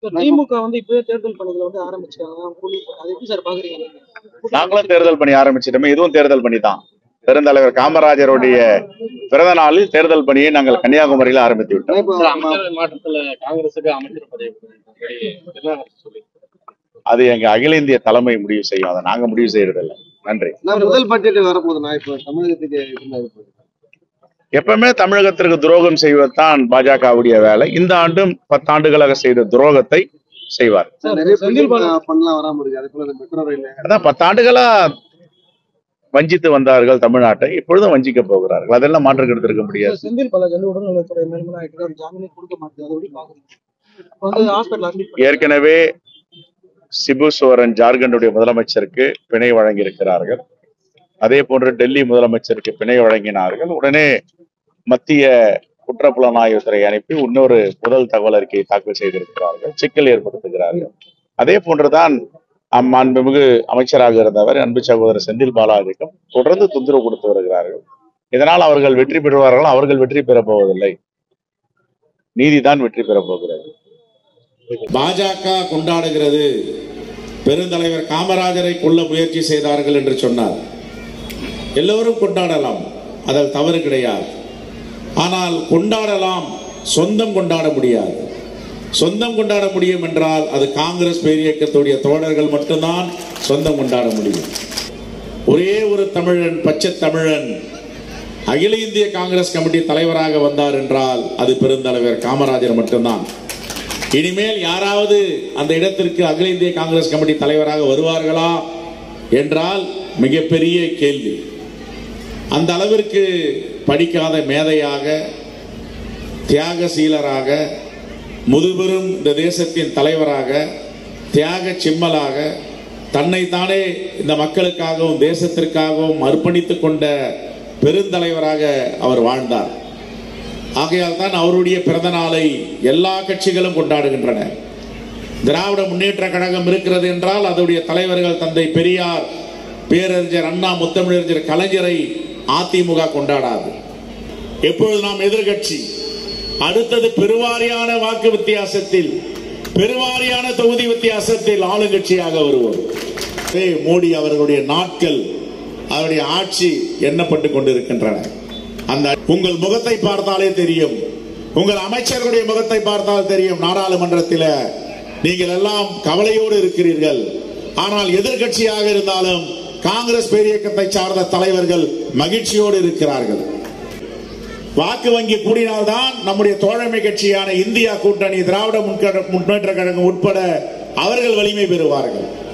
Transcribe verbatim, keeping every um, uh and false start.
திமுக வந்து இப்பவே தேர்தல் பணிகளை வந்து ஆரம்பிச்சிட்டாங்க. அது எப்படி சார் பாக்குறீங்க? நாங்களும் தேர்தல் பணி ஆரம்பிச்சிட்டோமே, இதுவும் தேர்தல் பணி தான். பெருந்தலைவர் காமராஜருடைய பிறந்த நாளில் தேர்தல் பணியை நாங்கள் கன்னியாகுமரியில் ஆரம்பித்து விட்டோம். மாற்றத்துல காங்கிரசுக்கு அமைச்சர் பதவி அது எங்க அகில இந்திய தலைமை முடிவு செய்யும், அதை நாங்க முடிவு செய்யறதில்லை. நன்றி. முதல் பட்ஜெட் வரப்போகுதுண்ணா, இப்ப தமிழகத்துக்கு எப்பவுமே தமிழகத்திற்கு துரோகம் செய்வதுதான் பாஜகவுடைய வேலை. இந்த ஆண்டும் பத்தாண்டுகளாக செய்த துரோகத்தை செய்வார். அதான் பத்தாண்டுகளா வஞ்சித்து வந்தார்கள் தமிழ்நாட்டை, இப்பொழுதும் வஞ்சிக்க போகிறார்கள். அதெல்லாம் மாற்று கருத்து இருக்க முடியாது. செந்தில் பாலாஜி உடல்நலத்துறை மேல்முறை ஜாமீன் கொடுக்க மாட்டேங்குது. ஏற்கனவே சிபு சோரன் ஜார்க்கண்டுடைய முதலமைச்சருக்கு பிணை வழங்கி இருக்கிறார்கள். அதே போன்று டெல்லி முதலமைச்சருக்கு பிணை வழங்கினார்கள். உடனே மத்திய குற்றப்புலனாய்வுத்துறை அனுப்பி இன்னொரு முதல் தகவல் அறிக்கையை தாக்கல் செய்திருக்கிறார்கள், சிக்கல் ஏற்படுத்துகிறார்கள். அதே போன்றுதான் மாண்புமிகு அமைச்சராக இருந்தவர் அன்பு சகோதரர் செந்தில் பாலாஜிக்கும் தொடர்ந்து தொந்தரவு கொடுத்து வருகிறார்கள். இதனால் அவர்கள் வெற்றி பெறுவார்கள். அவர்கள் வெற்றி பெறப் போவதில்லை, நீதிதான் வெற்றி பெறப் போகிறது. பாஜக கொண்டாடுகிறது பெருந்தலைவர் காமராஜரை கொல்ல முயற்சி செய்தார்கள் என்று சொன்னார். எல்லோரும் கொண்டாடலாம், அதில் தவறு கிடையாது. ஆனால் கொண்டாடலாம், சொந்தம் கொண்டாட முடியாது. சொந்தம் கொண்டாட முடியும் என்றால் அது காங்கிரஸ் பேரியக்கத்துடைய தோழர்கள் மட்டும்தான் சொந்தம் கொண்டாட முடியும். ஒரே ஒரு தமிழன், பச்சை தமிழன் அகில இந்திய காங்கிரஸ் கமிட்டி தலைவராக வந்தார் என்றால் அது பெருந்தலைவர் காமராஜர் மட்டும்தான். இனிமேல் யாராவது அந்த இடத்திற்கு அகில இந்திய காங்கிரஸ் கமிட்டி தலைவராக வருவார்களா என்றால் மிகப்பெரிய கேள்வி. அந்த அளவிற்கு படிக்காத மேதையாக, தியாகசீலராக, முதுபெரும் இந்த தேசத்தின் தலைவராக, தியாக சிம்மலாக, தன்னைத்தானே இந்த மக்களுக்காகவும் தேசத்திற்காகவும் அர்ப்பணித்துக் கொண்ட பெருந்தலைவராக அவர் வாழ்ந்தார். ஆகையால் தான் அவருடைய பிறந்த நாளை எல்லா கட்சிகளும் கொண்டாடுகின்றன. திராவிட முன்னேற்ற கழகம் இருக்கிறது என்றால் அதனுடைய தலைவர்கள் தந்தை பெரியார், பேரறிஞர் அண்ணா, முத்தமிழறிஞர் கலைஞரை அதிமுக கொண்டாடாது. எப்பொழுது நாம் எதிர்கட்சி, அடுத்தது பெருவாரியான வாக்கு வித்தியாசத்தில், பெருவாரியான தொகுதி வித்தியாசத்தில் ஆளுங்கட்சியாக வருவோம். மோடி அவர்களுடைய நாட்கள், அவருடைய ஆட்சி எண்ணப்பட்டுக் கொண்டிருக்கின்றன. அந்த உங்கள் முகத்தை பார்த்தாலே தெரியும், உங்கள் அமைச்சர்களுடைய முகத்தை பார்த்தால் தெரியும். நாடாளுமன்றத்தில் நீங்கள் எல்லாம் கவலையோடு இருக்கிறீர்கள். ஆனால் எதிர்கட்சியாக இருந்தாலும் காங்கிரஸ் பேரியக்கத்தை சார்ந்த தலைவர்கள் மகிழ்ச்சியோடு இருக்கிறார்கள். வாக்கு வங்கி கூடினால்தான் நம்முடைய தோழமை கட்சியான இந்தியா கூட்டணி, திராவிட முன்னேற்ற கழகம் உட்பட அவர்கள் வலிமை பெறுவார்கள்.